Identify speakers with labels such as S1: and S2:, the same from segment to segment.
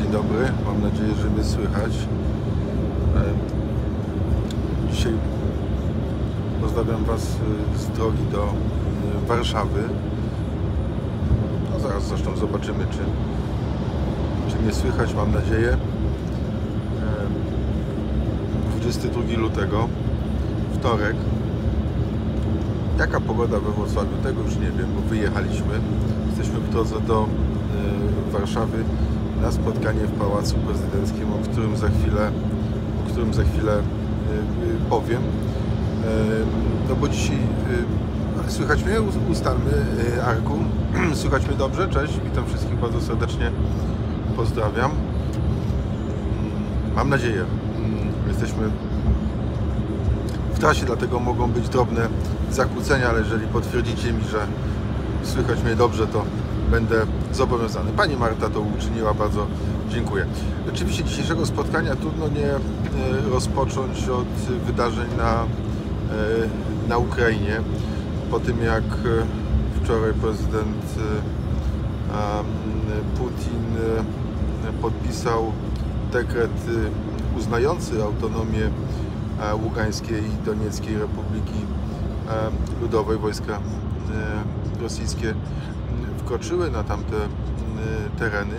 S1: Dzień dobry, mam nadzieję, że mnie słychać. Dzisiaj pozdrawiam Was z drogi do Warszawy. No zaraz zresztą zobaczymy, czy mnie słychać, mam nadzieję. 22 lutego, wtorek. Jaka pogoda we Wrocławiu? Tego już nie wiem, bo wyjechaliśmy. Jesteśmy w drodze do Warszawy na spotkanie w Pałacu Prezydenckim, o którym za chwilę powiem. No bo dzisiaj słychać mnie? Ustalmy, Arku. Słychać mnie dobrze? Cześć, witam wszystkich bardzo serdecznie. Pozdrawiam. Mam nadzieję. Jesteśmy w trasie, dlatego mogą być drobne zakłócenia, ale jeżeli potwierdzicie mi, że słychać mnie dobrze, to będę zobowiązany. Pani Marta to uczyniła, bardzo dziękuję. Oczywiście dzisiejszego spotkania trudno nie rozpocząć od wydarzeń na Ukrainie. Po tym, jak wczoraj prezydent Putin podpisał dekret uznający autonomię Ługańskiej i Donieckiej Republiki Ludowej, wojska rosyjskie wkroczyły na tamte tereny.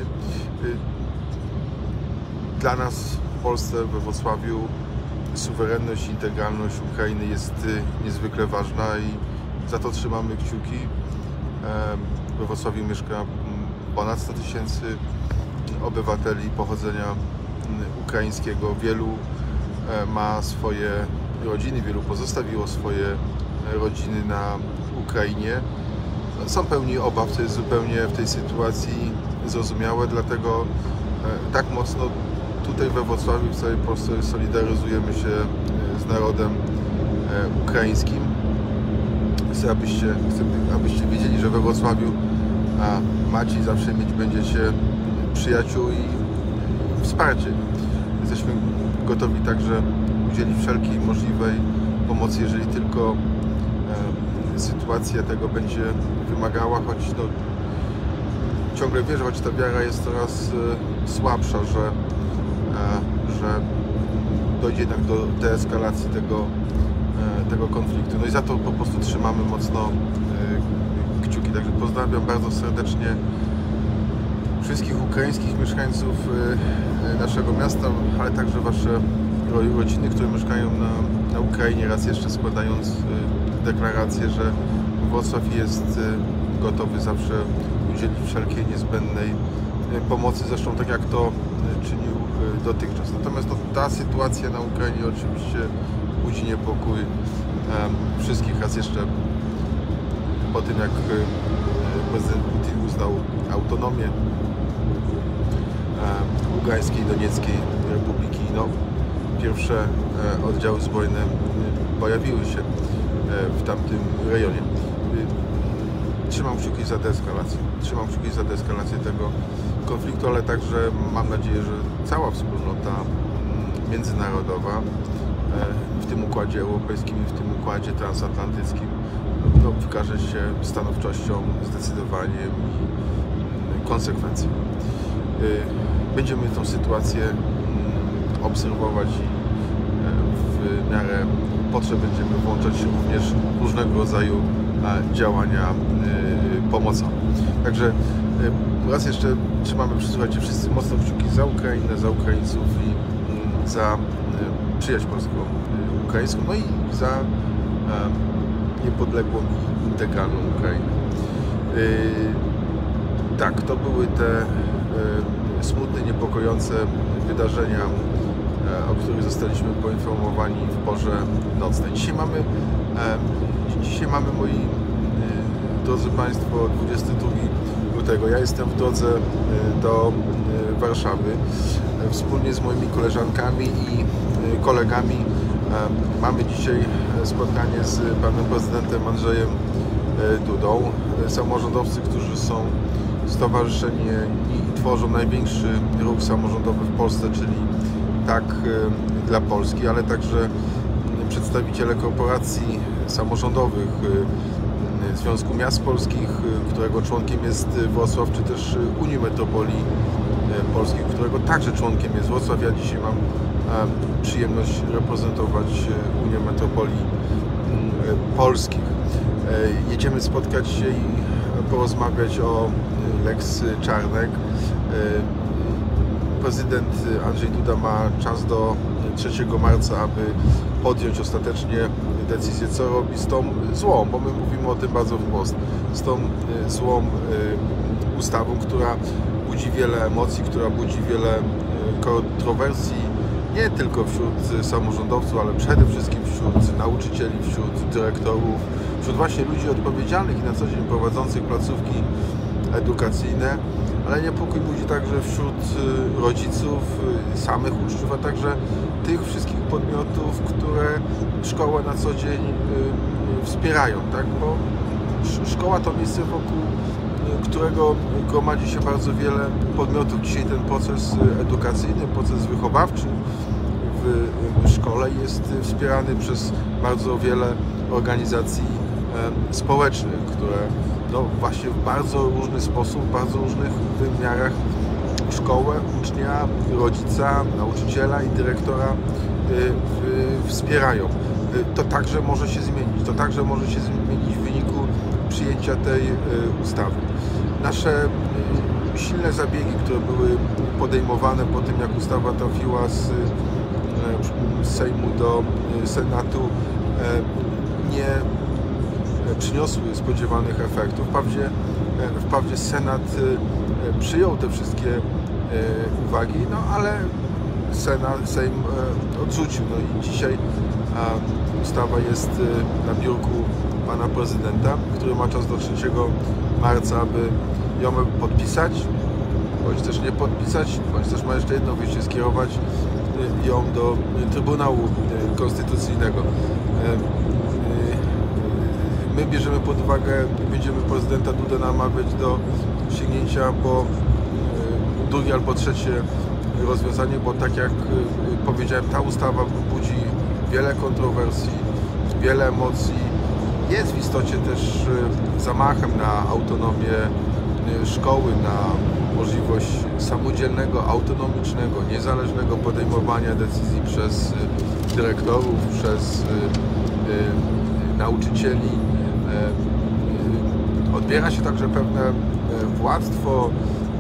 S1: Dla nas w Polsce, we Wrocławiu, suwerenność i integralność Ukrainy jest niezwykle ważna i za to trzymamy kciuki. We Wrocławiu mieszka ponad 100 000 obywateli pochodzenia ukraińskiego. Wielu ma swoje rodziny, wielu pozostawiło swoje rodziny na Ukrainie. Są pełni obaw, co jest zupełnie w tej sytuacji zrozumiałe, dlatego tak mocno tutaj we Wrocławiu, w całej Polsce solidaryzujemy się z narodem ukraińskim. Chcę, abyście wiedzieli, że we Wrocławiu macie i zawsze mieć będziecie przyjaciół i wsparcie. Jesteśmy gotowi także udzielić wszelkiej możliwej pomocy, jeżeli tylko sytuacja tego będzie wymagała, choć no, ciągle wierzę, choć ta wiara jest coraz słabsza, że dojdzie jednak do deeskalacji tego konfliktu. No i za to po prostu trzymamy mocno kciuki. Także pozdrawiam bardzo serdecznie wszystkich ukraińskich mieszkańców naszego miasta, ale także Wasze rodziny, które mieszkają na Ukrainie, raz jeszcze składając deklarację, że Wrocław jest gotowy zawsze udzielić wszelkiej niezbędnej pomocy, zresztą tak jak to czynił dotychczas. Natomiast no, ta sytuacja na Ukrainie oczywiście budzi niepokój wszystkich. Raz jeszcze po tym, jak prezydent Putin uznał autonomię Ługańskiej i Donieckiej Republiki, no, pierwsze oddziały zbrojne pojawiły się w tamtym rejonie. Trzymam kciuki za deeskalację. Trzymam kciuki za deeskalację tego konfliktu, ale także mam nadzieję, że cała wspólnota międzynarodowa w tym układzie europejskim i w tym układzie transatlantyckim no, wykaże się stanowczością, zdecydowaniem i konsekwencją. Będziemy tę sytuację obserwować i w miarę potrzeb będziemy włączać również różnego rodzaju działania pomocowe. Także raz jeszcze trzymamy, słuchajcie, wszyscy mocno kciuki za Ukrainę, za Ukraińców i za przyjaźń polsko-ukraińską, no i za niepodległą i integralną Ukrainę. Tak, to były te smutne, niepokojące wydarzenia, o których zostaliśmy poinformowani w porze nocnej. Dzisiaj mamy, moi drodzy Państwo, 22 lutego. Ja jestem w drodze do Warszawy. Wspólnie z moimi koleżankami i kolegami mamy dzisiaj spotkanie z panem prezydentem Andrzejem Dudą. Samorządowcy, którzy są stowarzyszeni i tworzą największy ruch samorządowy w Polsce, czyli Tak dla Polski, ale także przedstawiciele korporacji samorządowych, Związku Miast Polskich, którego członkiem jest Wrocław, czy też Unii Metropolii polskich, którego także członkiem jest Wrocław. Ja dzisiaj mam przyjemność reprezentować Unię Metropolii Polskich. Jedziemy spotkać się i porozmawiać o Lex Czarnek. Prezydent Andrzej Duda ma czas do 3 marca, aby podjąć ostatecznie decyzję, co robi z tą złą, bo my mówimy o tym bardzo wprost, z tą złą ustawą, która budzi wiele emocji, która budzi wiele kontrowersji, nie tylko wśród samorządowców, ale przede wszystkim wśród nauczycieli, wśród dyrektorów, wśród właśnie ludzi odpowiedzialnych i na co dzień prowadzących placówki edukacyjne, ale niepokój budzi także wśród rodziców, samych uczniów, a także tych wszystkich podmiotów, które szkołę na co dzień wspierają, tak? Bo szkoła to miejsce, wokół którego gromadzi się bardzo wiele podmiotów. Dzisiaj ten proces edukacyjny, proces wychowawczy w szkole jest wspierany przez bardzo wiele organizacji społecznych, które właśnie w bardzo różny sposób, w bardzo różnych wymiarach szkołę, ucznia, rodzica, nauczyciela i dyrektora wspierają. To także może się zmienić. To także może się zmienić w wyniku przyjęcia tej ustawy. Nasze silne zabiegi, które były podejmowane po tym, jak ustawa trafiła z Sejmu do Senatu, nie przyniosły spodziewanych efektów. Wprawdzie Senat przyjął te wszystkie uwagi, ale Sejm odrzucił. I dzisiaj ustawa jest na biurku pana prezydenta, który ma czas do 3 marca, aby ją podpisać, bądź też nie podpisać, bądź też ma jeszcze jedno wyjście, skierować ją do Trybunału Konstytucyjnego. My bierzemy pod uwagę, będziemy prezydenta Dudę namawiać do sięgnięcia po drugie albo trzecie rozwiązanie, bo tak jak powiedziałem, ta ustawa budzi wiele kontrowersji, wiele emocji, jest w istocie też zamachem na autonomię szkoły, na możliwość samodzielnego, autonomicznego, niezależnego podejmowania decyzji przez dyrektorów, przez nauczycieli. Odbiera się także pewne władztwo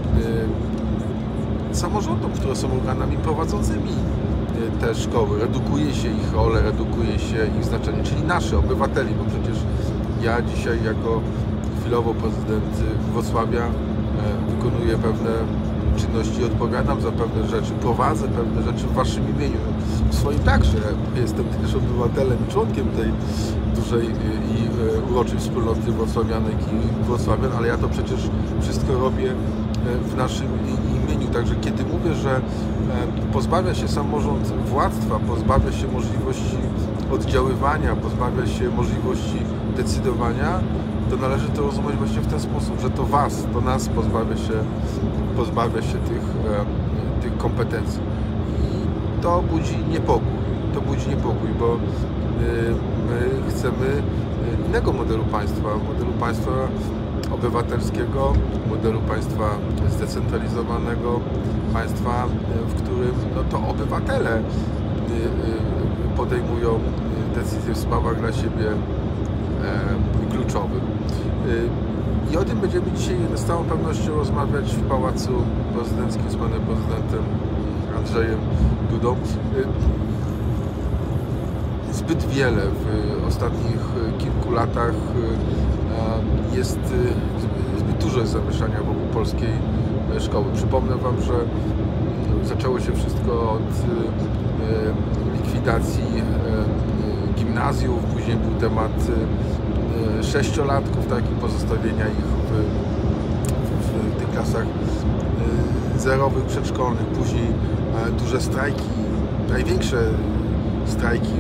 S1: samorządom, które są organami prowadzącymi te szkoły. Redukuje się ich rolę, redukuje się ich znaczenie, czyli naszych obywateli, bo przecież ja dzisiaj jako chwilowo prezydent Wrocławia wykonuję pewne czynności, odpowiadam za pewne rzeczy, prowadzę pewne rzeczy w waszym imieniu. W swoim także jestem też obywatelem i członkiem tej dużej i uroczej wspólnoty wrocławianek i wrocławian, ale ja to przecież wszystko robię w naszym imieniu. Także kiedy mówię, że pozbawia się samorząd władztwa, pozbawia się możliwości oddziaływania, pozbawia się możliwości decydowania, to należy to rozumieć właśnie w ten sposób, że to was, to nas pozbawia się tych kompetencji. I to budzi niepokój, bo my chcemy innego modelu państwa obywatelskiego, modelu państwa zdecentralizowanego, państwa, w którym to obywatele podejmują decyzje w sprawach dla siebie kluczowych. I o tym będziemy dzisiaj z całą pewnością rozmawiać w Pałacu Prezydenckim z panem prezydentem Andrzejem Dudą. Zbyt wiele w ostatnich kilku latach jest zbyt dużo zamieszania wokół polskiej szkoły. Przypomnę wam, że zaczęło się wszystko od likwidacji gimnazjów, później był temat 6-latków, tak, i pozostawienia ich w tych klasach zerowych, przedszkolnych, później duże strajki, największe strajki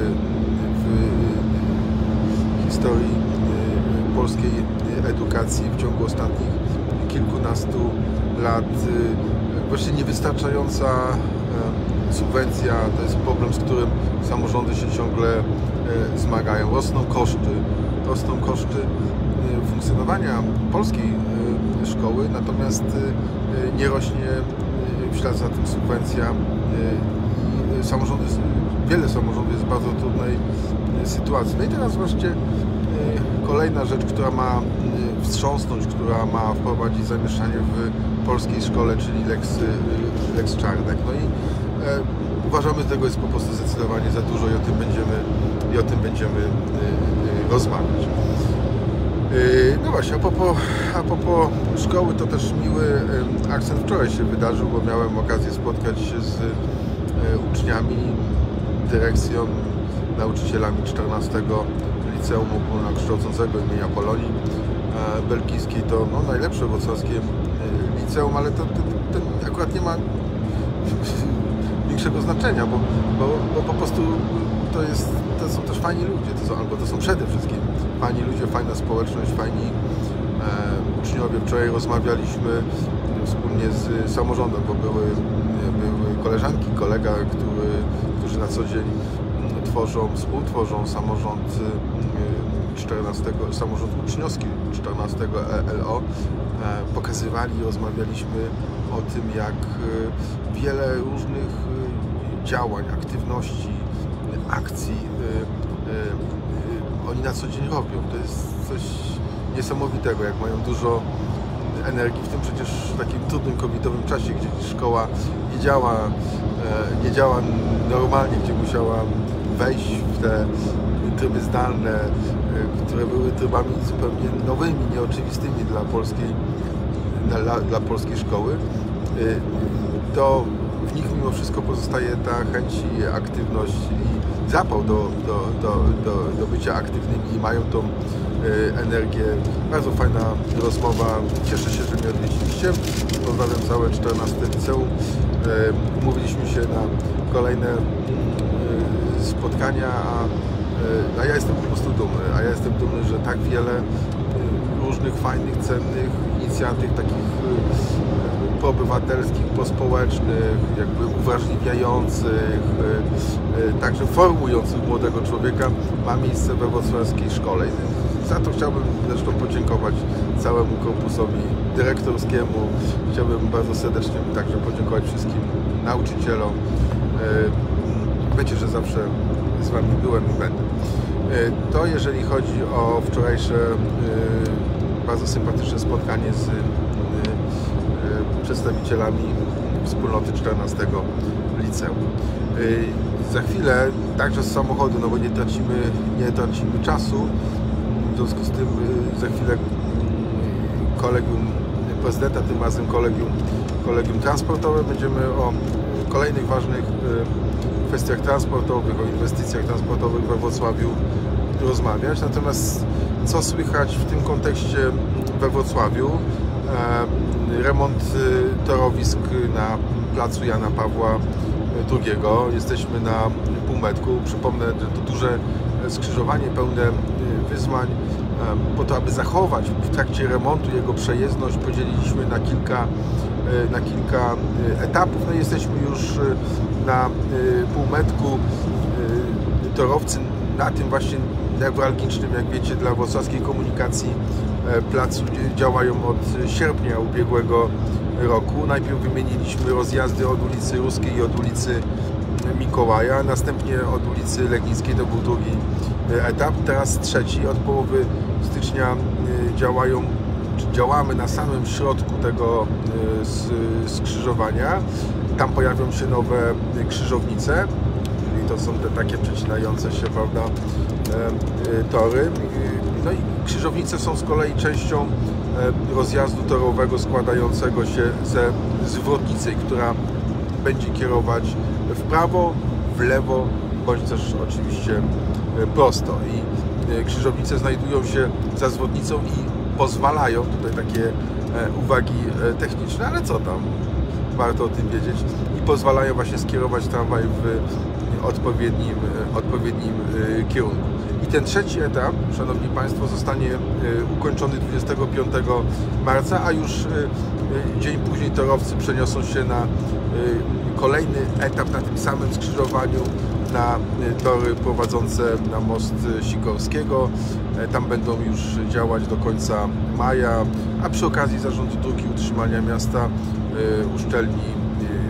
S1: w historii polskiej edukacji w ciągu ostatnich kilkunastu lat. Właśnie niewystarczająca subwencja to jest problem, z którym samorządy się ciągle zmagają. Rosną koszty funkcjonowania polskiej szkoły, natomiast nie rośnie w ślad za tym subwencja i wiele samorządów jest w bardzo trudnej sytuacji. No i teraz właśnie kolejna rzecz, która ma wstrząsnąć, która ma wprowadzić zamieszanie w polskiej szkole, czyli Lex Czarnek. No i uważamy, że tego jest po prostu zdecydowanie za dużo i o tym będziemy rozmawiać. No właśnie, a propos szkoły, to też miły akcent wczoraj się wydarzył, bo miałem okazję spotkać się z uczniami, dyrekcją, nauczycielami 14 Liceum Ogólnokształcącego imienia Polonii Belgijskiej. To najlepsze wrocławskie liceum, ale to akurat nie ma większego znaczenia, bo po prostu to są też fajni ludzie, to są przede wszystkim fajni ludzie, fajna społeczność, fajni uczniowie. Wczoraj rozmawialiśmy wspólnie z samorządem, bo były koleżanki, kolega, którzy na co dzień współtworzą samorząd uczniowski 14 LO. Pokazywali, rozmawialiśmy o tym, jak wiele różnych działań, aktywności, akcji oni na co dzień robią. To jest coś niesamowitego, jak mają dużo energii, w tym przecież w takim trudnym covidowym czasie, gdzie szkoła nie działa normalnie, gdzie musiała wejść w te tryby zdalne, które były trybami zupełnie nowymi, nieoczywistymi dla polskiej szkoły, to w nich mimo wszystko pozostaje ta chęć i aktywność i zapał do bycia aktywnymi i mają tą energię. Bardzo fajna rozmowa. Cieszę się, że mnie odwiedziliście. Pozdrawiam całe 14 liceum. Umówiliśmy się na kolejne spotkania, a ja jestem po prostu dumny. A ja jestem dumny, że tak wiele różnych fajnych, cennych inicjatyw, takich poobywatelskich, pospołecznych, jakby uwrażliwiających, także formujących młodego człowieka ma miejsce we wrocławskiej szkole. Za to chciałbym zresztą podziękować całemu korpusowi dyrektorskiemu. Chciałbym bardzo serdecznie także podziękować wszystkim nauczycielom. Wiecie, że zawsze z Wami byłem i będę. To jeżeli chodzi o wczorajsze bardzo sympatyczne spotkanie z przedstawicielami wspólnoty 14 liceum. Za chwilę także z samochodu, no bo nie tracimy czasu, w związku z tym za chwilę kolegium prezydenta, tym razem kolegium transportowe. Będziemy o kolejnych ważnych kwestiach transportowych, o inwestycjach transportowych we Wrocławiu rozmawiać. Natomiast co słychać w tym kontekście we Wrocławiu? Remont torowisk na placu Jana Pawła II. Jesteśmy na półmetku. Przypomnę, że to duże skrzyżowanie pełne wyzwań. Po to, aby zachować w trakcie remontu jego przejezdność, podzieliliśmy na kilka etapów. No i jesteśmy już na półmetku. Torowcy na tym właśnie newralgicznym, jak wiecie, dla wrocławskiej komunikacji placu działają od sierpnia ubiegłego roku. Najpierw wymieniliśmy rozjazdy od ulicy Ruskiej i od ulicy Mikołaja, następnie od ulicy Legnickiej, to był drugi etap, teraz trzeci. Od połowy stycznia działamy na samym środku tego skrzyżowania. Tam pojawią się nowe krzyżownice, czyli to są te takie przecinające się, prawda, tory. No i krzyżownice są z kolei częścią rozjazdu torowego składającego się ze zwrotnicy, która będzie kierować w prawo, w lewo, bądź też oczywiście prosto. I krzyżownice znajdują się za zwrotnicą i pozwalają, tutaj takie uwagi techniczne, ale co tam, warto o tym wiedzieć, i pozwalają właśnie skierować tramwaj w odpowiednim kierunku. I ten trzeci etap, Szanowni Państwo, zostanie ukończony 25 marca, a już dzień później torowcy przeniosą się na kolejny etap na tym samym skrzyżowaniu, na tory prowadzące na most Sikorskiego. Tam będą już działać do końca maja, a przy okazji Zarządu Dróg i Utrzymania Miasta uszczelni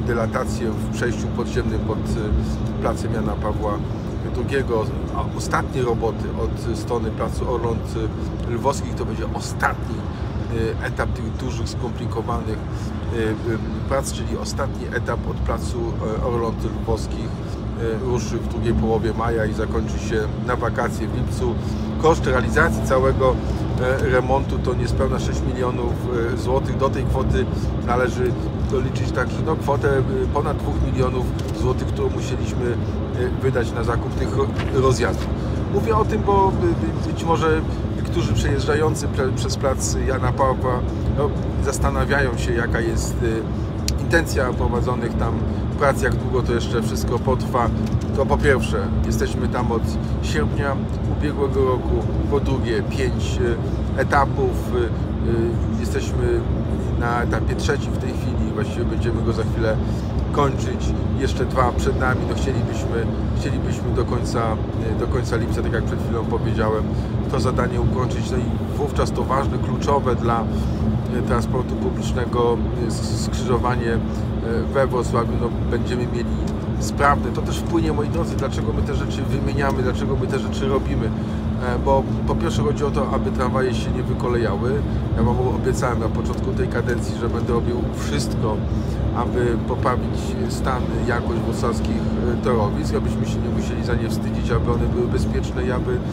S1: dylatację w przejściu podziemnym pod placem Jana Pawła II. Ostatnie roboty od strony placu Orląt Lwowskich to będzie ostatni etap tych dużych, skomplikowanych prac, czyli ostatni etap od placu Orląt Lwowskich ruszy w drugiej połowie maja i zakończy się na wakacje w lipcu. Koszt realizacji całego remontu to niespełna 6 milionów złotych. Do tej kwoty należy doliczyć także kwotę ponad 2 milionów złotych, którą musieliśmy wydać na zakup tych rozjazdów. Mówię o tym, bo być może niektórzy przejeżdżający przez plac Jana Pawła zastanawiają się, jaka jest intencja prowadzonych tam prac, jak długo to jeszcze wszystko potrwa. To po pierwsze, jesteśmy tam od sierpnia ubiegłego roku, po drugie 5 etapów, jesteśmy na etapie trzecim w tej chwili, właściwie będziemy go za chwilę kończyć, jeszcze 2 przed nami, no chcielibyśmy do końca lipca, tak jak przed chwilą powiedziałem, to zadanie ukończyć, no i wówczas to ważne, kluczowe dla transportu publicznego skrzyżowanie we Wrocławiu, no, będziemy mieli sprawne. To też wpłynie, moi drodzy, dlaczego my te rzeczy wymieniamy, dlaczego my te rzeczy robimy. Bo po pierwsze chodzi o to, aby tramwaje się nie wykolejały. Ja Wam obiecałem na początku tej kadencji, że będę robił wszystko, aby poprawić stan, jakość wrocławskich torowisk, abyśmy się nie musieli za nie wstydzić, aby one były bezpieczne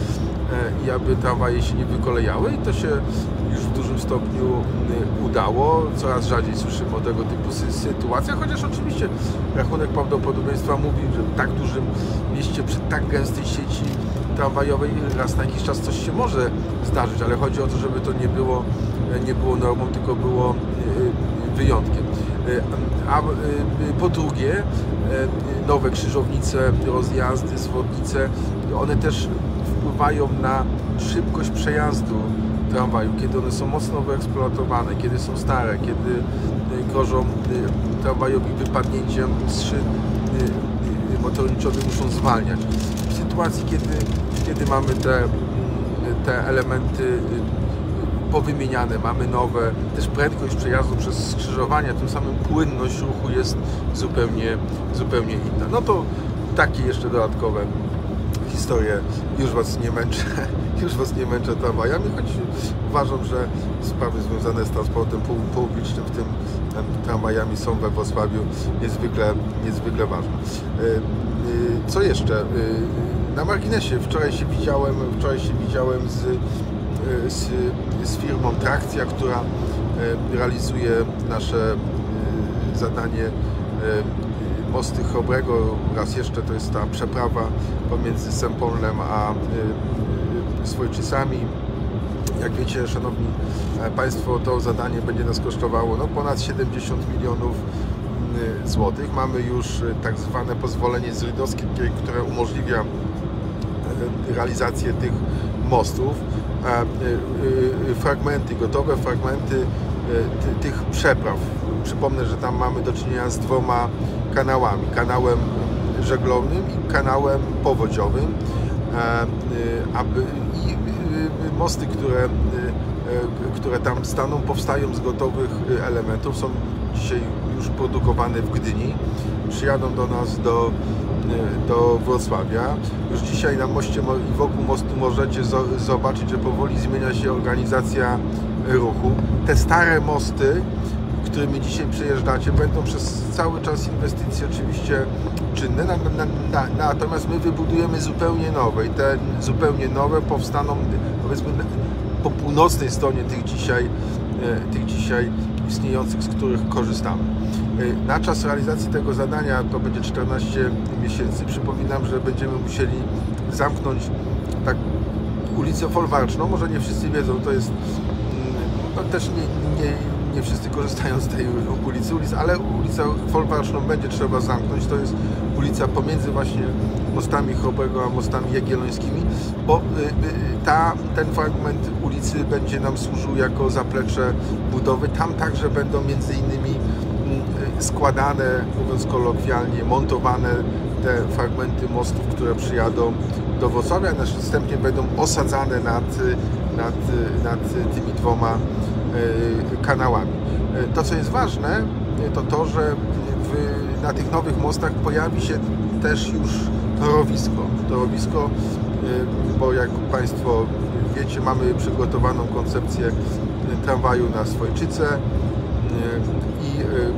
S1: i aby tramwaje się nie wykolejały. I to się już w dużym stopniu udało. Coraz rzadziej słyszymy o tego typu sytuacjach, chociaż oczywiście rachunek prawdopodobieństwa mówi, że w tak dużym mieście przy tak gęstej sieci tramwajowej raz na jakiś czas coś się może zdarzyć, ale chodzi o to, żeby to nie było normą, tylko było wyjątkiem. A po drugie, nowe krzyżownice, rozjazdy, zwodnice, one też wpływają na szybkość przejazdu tramwaju, kiedy one są mocno wyeksploatowane, kiedy są stare, kiedy grożą tramwajowi wypadnięciem z szyn motorniczowych, muszą zwalniać. W sytuacji, kiedy mamy te elementy powymieniane, mamy nowe, też prędkość przejazdu przez skrzyżowania, tym samym płynność ruchu jest zupełnie inna. No to takie jeszcze dodatkowe historie, już Was nie męczę tramwajami, choć uważam, że sprawy związane z transportem publicznym, w tym tramwajami, są we Wrocławiu niezwykle ważne. Co jeszcze? Na marginesie, wczoraj się widziałem z firmą Trakcja, która realizuje nasze zadanie Mosty Chrobrego. Raz jeszcze to jest ta przeprawa pomiędzy Sępolnem a Swojczycami. Jak wiecie, szanowni Państwo, to zadanie będzie nas kosztowało ponad 70 milionów złotych. Mamy już tak zwane pozwolenie zrydowskie, które umożliwia realizację tych mostów. Gotowe fragmenty tych przepraw. Przypomnę, że tam mamy do czynienia z 2 kanałami. Kanałem żeglownym i kanałem powodziowym. Mosty, które tam staną, powstają z gotowych elementów. Są dzisiaj już produkowane w Gdyni. Przyjadą do nas do Wrocławia. Już dzisiaj na moście i wokół mostu możecie zobaczyć, że powoli zmienia się organizacja ruchu. Te stare mosty, którymi dzisiaj przejeżdżacie, będą przez cały czas inwestycje oczywiście czynne, natomiast my wybudujemy zupełnie nowe i te zupełnie nowe powstaną, powiedzmy, po północnej stronie tych dzisiaj istniejących, z których korzystamy. Na czas realizacji tego zadania to będzie 14 miesięcy. Przypominam, że będziemy musieli zamknąć tak ulicę Folwarczną. Może nie wszyscy wiedzą, to jest też nie wszyscy korzystają z tej ulicy, ale ulicę Folwarczną będzie trzeba zamknąć. To jest ulica pomiędzy właśnie mostami Chrobrego a mostami jagiellońskimi, bo ten fragment ulicy będzie nam służył jako zaplecze budowy. Tam także będą między innymi składane, mówiąc kolokwialnie, montowane te fragmenty mostów, które przyjadą do Wrocławia, a następnie będą osadzane nad tymi 2 kanałami. To, co jest ważne, to to, że na tych nowych mostach pojawi się też już torowisko, bo jak Państwo wiecie, mamy przygotowaną koncepcję tramwaju na Swojczyce i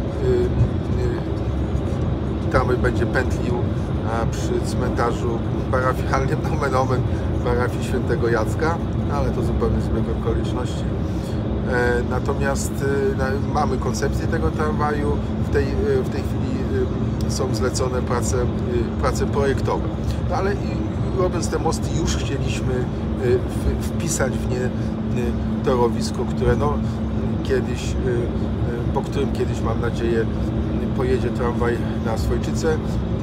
S1: tramwaj będzie pętlił przy cmentarzu parafialnym, nomen omen, parafii Świętego Jacka, ale to zupełnie zbieg okoliczności. Natomiast mamy koncepcję tego tramwaju, w tej chwili są zlecone prace projektowe. No ale robiąc te mosty już chcieliśmy wpisać w nie torowisko, które kiedyś, po którym kiedyś, mam nadzieję, pojedzie tramwaj na Swojczyce.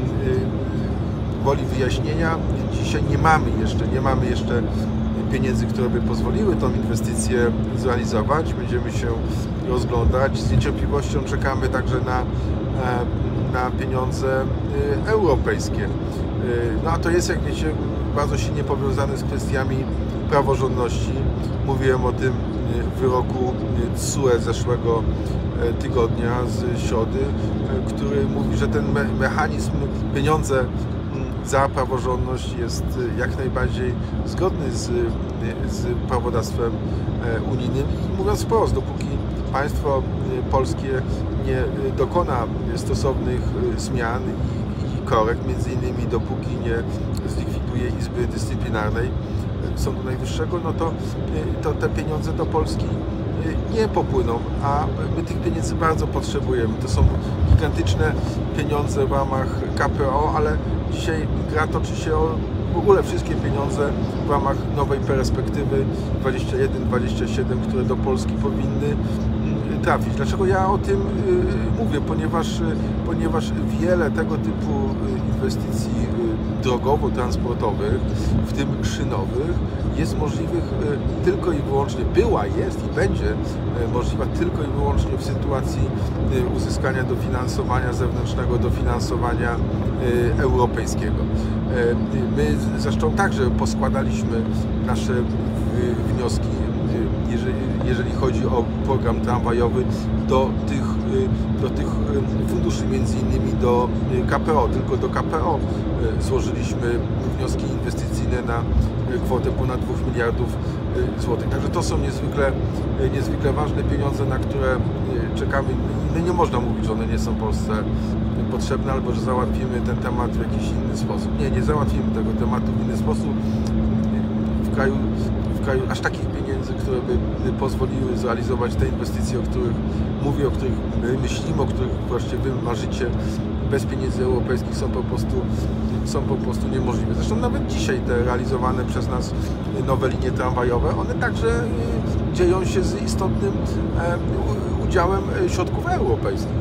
S1: Woli wyjaśnienia, dzisiaj nie mamy jeszcze pieniędzy, które by pozwoliły tą inwestycję zrealizować. Będziemy się rozglądać. Z niecierpliwością czekamy także na pieniądze europejskie. No a to jest, jak wiecie, bardzo silnie powiązane z kwestiami praworządności. Mówiłem o tym wyroku TSUE zeszłego tygodnia, z środy, który mówi, że ten mechanizm, pieniądze za praworządność jest jak najbardziej zgodny z prawodawstwem unijnym i mówiąc wprost, dopóki państwo polskie nie dokona stosownych zmian i korekt, między innymi dopóki nie zlikwiduje Izby Dyscyplinarnej Sądu Najwyższego, no to te pieniądze do Polski nie popłyną, a my tych pieniędzy bardzo potrzebujemy. To są gigantyczne pieniądze w ramach KPO, ale dzisiaj gra toczy się o w ogóle wszystkie pieniądze w ramach nowej perspektywy 21-27, które do Polski powinny trafić. Dlaczego ja o tym mówię? Ponieważ wiele tego typu inwestycji drogowo-transportowych, w tym szynowych, jest możliwych tylko i wyłącznie, jest i będzie możliwa tylko i wyłącznie w sytuacji uzyskania dofinansowania zewnętrznego, dofinansowania europejskiego. My zresztą także poskładaliśmy nasze wnioski, jeżeli chodzi o program tramwajowy, do tych funduszy, między innymi do KPO. Tylko do KPO złożyliśmy wnioski inwestycyjne na kwotę ponad 2 miliardów złotych. Także to są niezwykle ważne pieniądze, na które czekamy. Nie można mówić, że one nie są Polsce potrzebne, albo że załatwimy ten temat w jakiś inny sposób. Nie załatwimy tego tematu w inny sposób. W kraju aż takich pieniędzy, które by pozwoliły zrealizować te inwestycje, o których mówię, o których my myślimy, o których właśnie wy marzycie, bez pieniędzy europejskich są po prostu niemożliwe. Zresztą nawet dzisiaj te realizowane przez nas nowe linie tramwajowe, one także dzieją się z istotnym udziałem środków europejskich.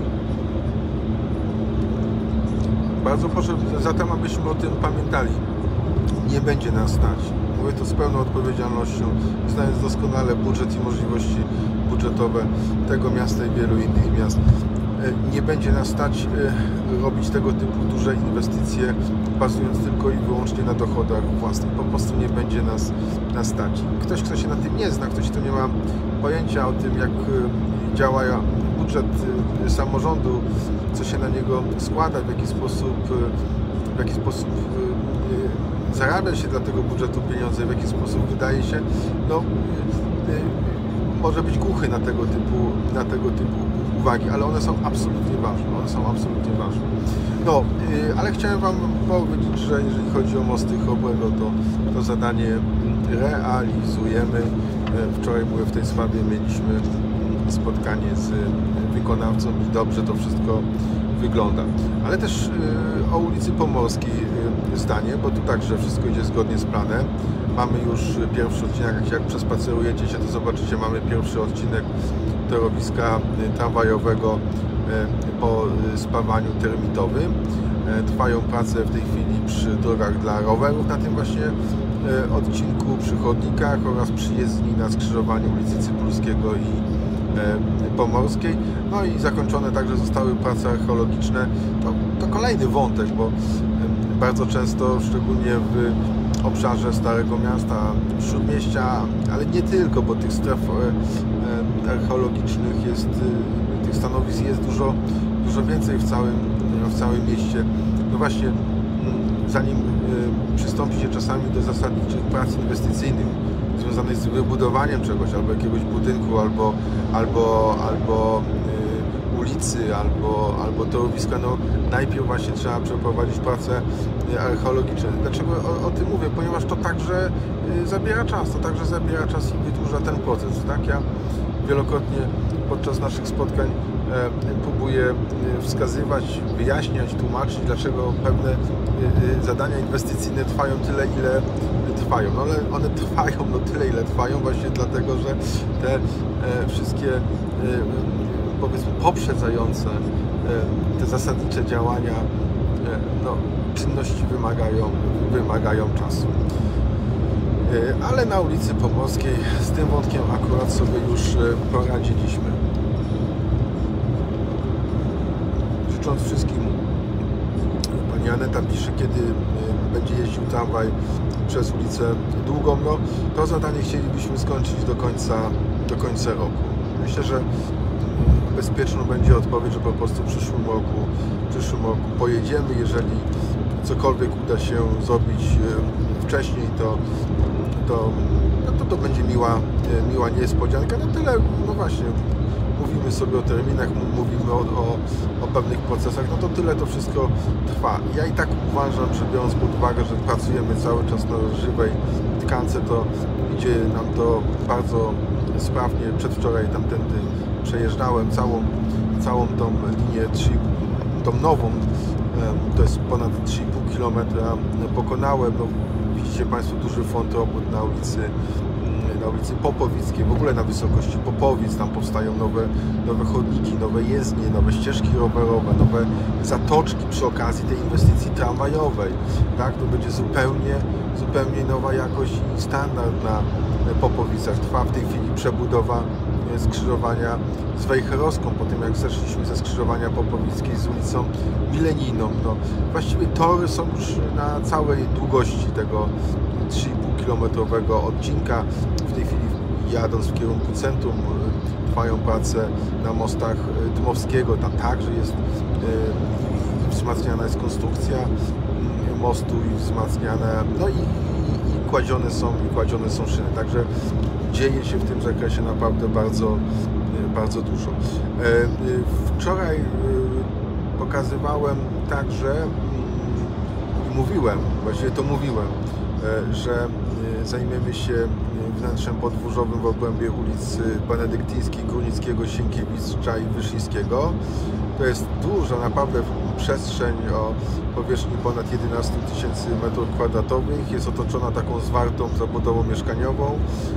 S1: Bardzo proszę zatem, abyśmy o tym pamiętali. Nie będzie nas stać. Mówię to z pełną odpowiedzialnością, znając doskonale budżet i możliwości budżetowe tego miasta i wielu innych miast. Nie będzie nas stać robić tego typu duże inwestycje, bazując tylko i wyłącznie na dochodach własnych. Po prostu nie będzie nas stać. Ktoś, kto się na tym nie zna, ktoś, kto nie ma pojęcia o tym, jak działa budżet samorządu, co się na niego składa, w jaki sposób zarabia się dla tego budżetu pieniądze, w jaki sposób wydaje się, może być głuchy na tego typu uwagi, ale one są absolutnie ważne. Ale chciałem Wam powiedzieć, że jeżeli chodzi o mosty Chrobrego, to zadanie realizujemy. Wczoraj byłem w tej sprawie, mieliśmy spotkanie z wykonawcą i dobrze to wszystko wygląda. Ale też o ulicy Pomorskiej zdanie, bo tu także wszystko idzie zgodnie z planem. Mamy już pierwszy odcinek, jak przespacerujecie się, to zobaczycie, mamy pierwszy odcinek torowiska tramwajowego po spawaniu termitowym. Trwają prace w tej chwili przy drogach dla rowerów na tym właśnie odcinku, przy chodnikach oraz przy jezdni na skrzyżowaniu ulicy Cybulskiego i Pomorskiej. No i zakończone także zostały prace archeologiczne. To kolejny wątek, bo bardzo często, szczególnie w obszarze Starego Miasta, Śródmieścia, ale nie tylko, bo tych stref archeologicznych, tych stanowisk jest dużo więcej w całym mieście. No właśnie, zanim przystąpi się czasami do zasadniczych prac inwestycyjnych związanych z wybudowaniem czegoś, albo jakiegoś budynku, albo ulicy, albo torowiska, no najpierw właśnie trzeba przeprowadzić prace archeologiczne. Dlaczego o tym mówię? Ponieważ to także zabiera czas, i wydłuża ten proces, tak? Ja wielokrotnie podczas naszych spotkań próbuję wskazywać, wyjaśniać, tłumaczyć, dlaczego pewne zadania inwestycyjne trwają tyle, ile trwają. No ale one trwają tyle, ile trwają właśnie dlatego, że te wszystkie powiedzmy poprzedzające te zasadnicze działania, czynności wymagają czasu. Ale na ulicy Pomorskiej z tym wątkiem akurat sobie już poradziliśmy. Życząc wszystkim, pani Aneta pisze, kiedy będzie jeździł tramwaj przez ulicę Długą, to zadanie chcielibyśmy skończyć do końca roku. Myślę, że bezpieczną będzie odpowiedź, że po prostu w przyszłym roku pojedziemy. Jeżeli cokolwiek uda się zrobić wcześniej, to będzie miła niespodzianka. No tyle, no właśnie, mówimy sobie o terminach, mówimy o pewnych procesach, no to tyle to wszystko trwa. Ja i tak uważam, że biorąc pod uwagę, że pracujemy cały czas na żywej tkance, to idzie nam to bardzo sprawnie. Przedwczoraj tamtędy przejeżdżałem całą tą linię, tą nową, to jest ponad 3,5 km pokonałem. No, widzicie Państwo duży front robót na ulicy Popowickiej, w ogóle na wysokości Popowic. Tam powstają nowe chodniki, nowe jezdnie, nowe ścieżki rowerowe, nowe zatoczki przy okazji tej inwestycji tramwajowej. Tak? To będzie zupełnie nowa jakość i standard na Popowicach. Trwa w tej chwili przebudowa skrzyżowania z Wejherowską, po tym jak zeszliśmy ze skrzyżowania Popowickiej z ulicą Milenijną. No, właściwie tory są już na całej długości tego 3,5-kilometrowego odcinka. W tej chwili, jadąc w kierunku centrum, trwają prace na mostach Dmowskiego. Tam także jest i wzmacniana jest konstrukcja mostu i wzmacniane, no i kładzione są szyny. Także dzieje się w tym zakresie naprawdę bardzo dużo. Wczoraj pokazywałem także i mówiłem, że zajmiemy się wnętrzem podwórzowym w obrębie ulic Benedyktyńskiej, Górnickiego, Sienkiewicza i Wyszyńskiego. To jest duża naprawdę przestrzeń o powierzchni ponad 11 000 m2. Jest otoczona taką zwartą zabudową mieszkaniową.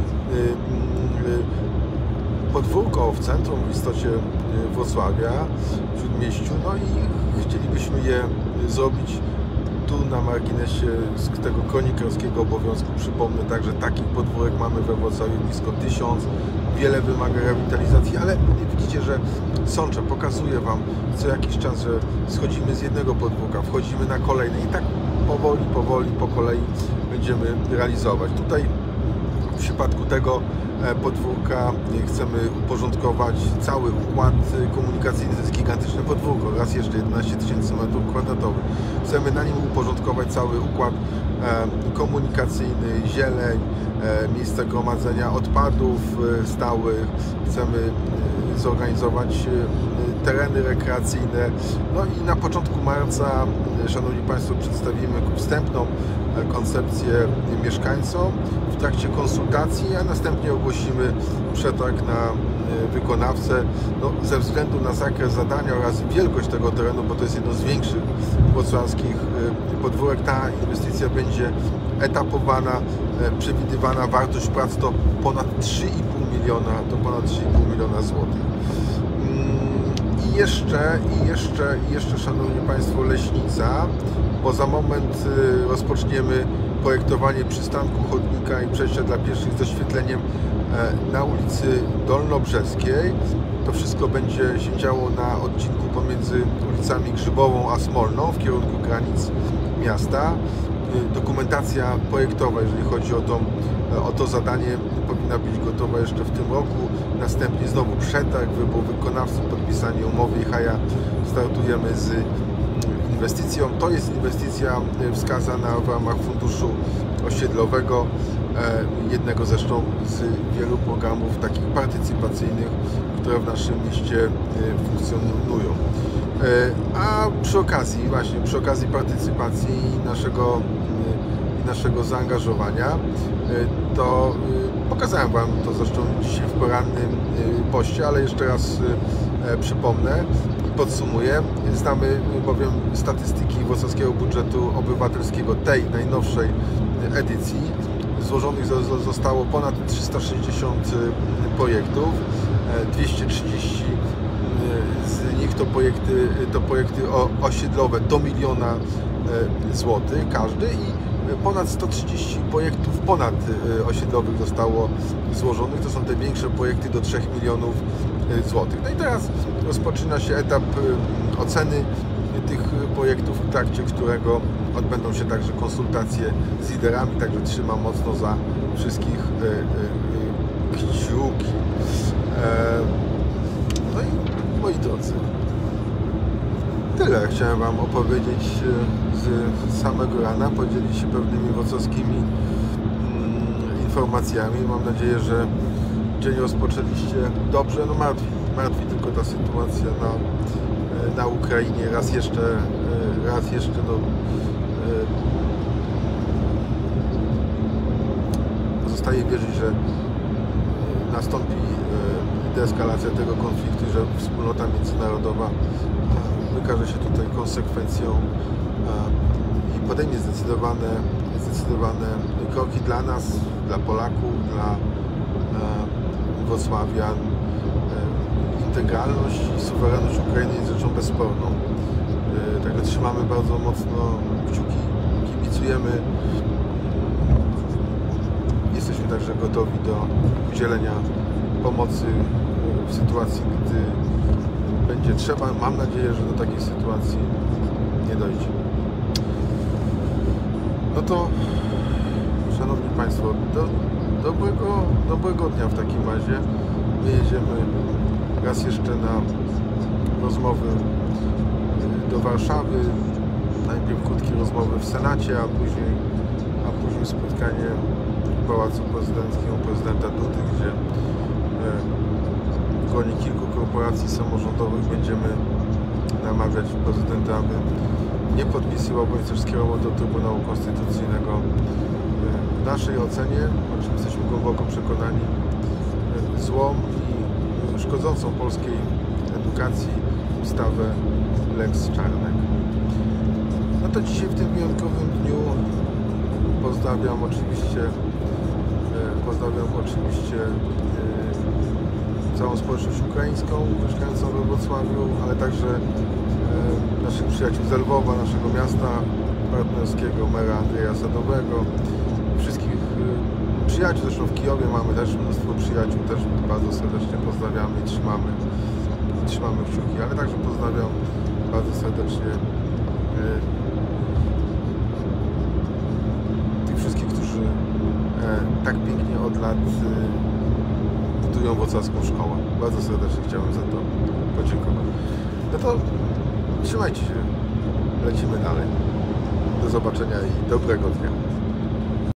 S1: Podwórko w centrum, w istocie Wrocławia, w Śródmieściu, no i chcielibyśmy je zrobić tu na marginesie z tego kronikarskiego obowiązku. Przypomnę także, takich podwórek mamy we Wrocławiu blisko 1000. Wiele wymaga rewitalizacji, ale widzicie, że Sącza pokazuje Wam co jakiś czas, że schodzimy z jednego podwórka, wchodzimy na kolejne i tak powoli, po kolei będziemy realizować. Tutaj w przypadku tego podwórka chcemy uporządkować cały układ komunikacyjny. To jest gigantyczne podwórko, raz jeszcze 11 000 m2. Chcemy na nim uporządkować cały układ komunikacyjny, zieleń, miejsca gromadzenia odpadów stałych. Chcemy zorganizować tereny rekreacyjne. No i na początku marca, Szanowni Państwo, przedstawimy wstępną koncepcję mieszkańcom w trakcie konsultacji, a następnie ogłosimy przetarg na wykonawcę. No, ze względu na zakres zadania oraz wielkość tego terenu, bo to jest jedno z większych wrocławskich podwórek, ta inwestycja będzie etapowana. Przewidywana wartość prac to ponad 3,5 miliona złotych. I jeszcze, Szanowni Państwo, Leśnica, bo za moment rozpoczniemy projektowanie przystanku, chodnika i przejścia dla pieszych z oświetleniem na ulicy Dolnobrzeskiej. To wszystko będzie się działo na odcinku pomiędzy ulicami Grzybową a Smolną w kierunku granic miasta. dokumentacja projektowa, jeżeli chodzi o to zadanie, powinna być gotowa jeszcze w tym roku. Następnie znowu przetarg, wybór wykonawców, podpisanie umowy i haja startujemy z inwestycją. To jest inwestycja wskazana w ramach funduszu osiedlowego, jednego zresztą z wielu programów takich partycypacyjnych, które w naszym mieście funkcjonują. A przy okazji partycypacji i naszego zaangażowania, to pokazałem Wam to zresztą dzisiaj w porannym poście, ale jeszcze raz przypomnę i podsumuję. Znamy bowiem statystyki wrocławskiego budżetu obywatelskiego tej najnowszej edycji. Złożonych zostało ponad 360 projektów, 230 z nich to projekty osiedlowe do 1 000 000 złotych każdy i ponad 130 projektów osiedlowych zostało złożonych. To są te większe projekty do 3 milionów złotych. No i teraz rozpoczyna się etap oceny tych projektów, w trakcie którego odbędą się także konsultacje z liderami, także trzymam mocno za wszystkich kciuki. No i moi drodzy, tyle chciałem Wam opowiedzieć z samego rana, podzielić się pewnymi wrocławskimi informacjami. Mam nadzieję, że dzień rozpoczęliście dobrze. No martwi tylko ta sytuacja na Ukrainie. Raz jeszcze pozostaje wierzyć, że nastąpi deeskalacja tego konfliktu, że wspólnota międzynarodowa wykaże się tutaj konsekwencją i podejmie zdecydowane kroki dla nas, dla Polaków, dla wrocławian. Integralność i suwerenność Ukrainy jest rzeczą bezsporną. Także trzymamy bardzo mocno kciuki, kibicujemy. Jesteśmy także gotowi do udzielenia pomocy w sytuacji, gdy będzie trzeba. Mam nadzieję, że do takiej sytuacji nie dojdzie. No to, Szanowni Państwo, dobrego dnia w takim razie. My jedziemy raz jeszcze na rozmowy do Warszawy. Najpierw krótkie rozmowy w Senacie, a później spotkanie w Pałacu Prezydenckim u prezydenta Dudy, gdzie w gronie kilku korporacji samorządowych będziemy namawiać prezydenta, aby nie podpisywał, bądź też skierował do Trybunału Konstytucyjnego w naszej ocenie, o czym jesteśmy głęboko przekonani, złą i szkodzącą polskiej edukacji ustawę Lex Czarnek. No to dzisiaj w tym wyjątkowym dniu pozdrawiam oczywiście całą społeczność ukraińską mieszkającą we Wrocławiu, ale także naszych przyjaciół z Lwowa, naszego miasta partnerskiego, mera Andrzeja Sadowego, wszystkich przyjaciół, zresztą w Kijowie mamy też mnóstwo przyjaciół, też bardzo serdecznie pozdrawiamy i trzymamy kciuki, ale także pozdrawiam bardzo serdecznie tych wszystkich, którzy tak pięknie od lat budują wrocławską szkołę. Bardzo serdecznie chciałem za to podziękować. No to trzymajcie się, lecimy dalej. Do zobaczenia i dobrego dnia.